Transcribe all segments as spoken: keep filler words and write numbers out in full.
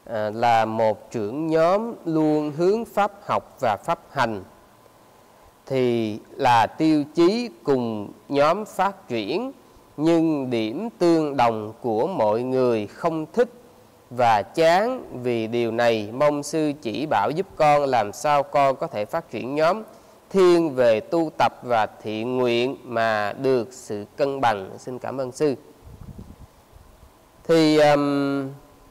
à, là một trưởng nhóm luôn hướng pháp học và pháp hành thì là tiêu chí cùng nhóm phát triển, nhưng điểm tương đồng của mọi người không thích và chán vì điều này. Mong sư chỉ bảo giúp con làm sao con có thể phát triển nhóm thiên về tu tập và thiện nguyện mà được sự cân bằng. Xin cảm ơn sư. Thì um,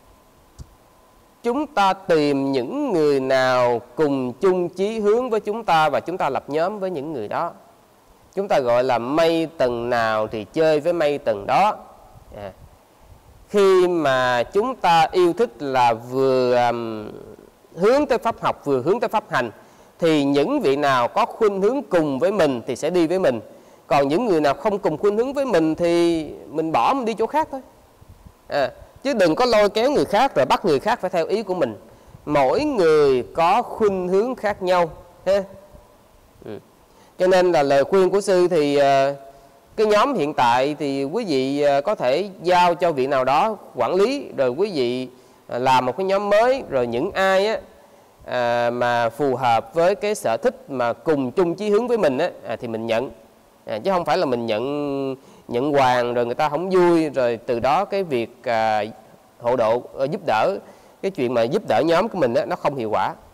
chúng ta tìm những người nào cùng chung chí hướng với chúng ta và chúng ta lập nhóm với những người đó. Chúng ta gọi là mây tầng nào thì chơi với mây tầng đó. à. Khi mà chúng ta yêu thích là vừa um, hướng tới pháp học vừa hướng tới pháp hành thì những vị nào có khuynh hướng cùng với mình thì sẽ đi với mình. Còn những người nào không cùng khuynh hướng với mình thì mình bỏ mình đi chỗ khác thôi. à. Chứ đừng có lôi kéo người khác rồi bắt người khác phải theo ý của mình. Mỗi người có khuynh hướng khác nhau ha. Ừ. Cho nên là lời khuyên của sư thì cái nhóm hiện tại thì quý vị có thể giao cho vị nào đó quản lý, rồi quý vị làm một cái nhóm mới, rồi những ai á, à, mà phù hợp với cái sở thích mà cùng chung chí hướng với mình á, à, thì mình nhận. à, Chứ không phải là mình nhận nhận hoàng rồi người ta không vui, rồi từ đó cái việc à, hộ độ giúp đỡ, cái chuyện mà giúp đỡ nhóm của mình á, nó không hiệu quả.